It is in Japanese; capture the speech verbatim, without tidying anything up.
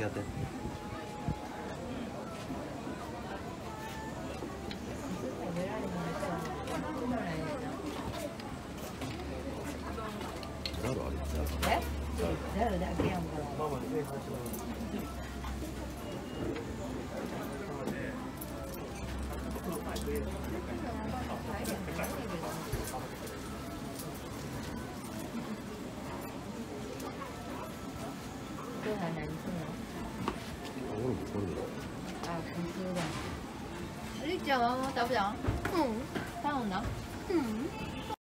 やって。ザルある。 え？ザルだけやんから。ご飯何するの？ 俺もこれで。 あ、普通だ。りっちゃんはもう食べたん？うん。頼んだ？うん。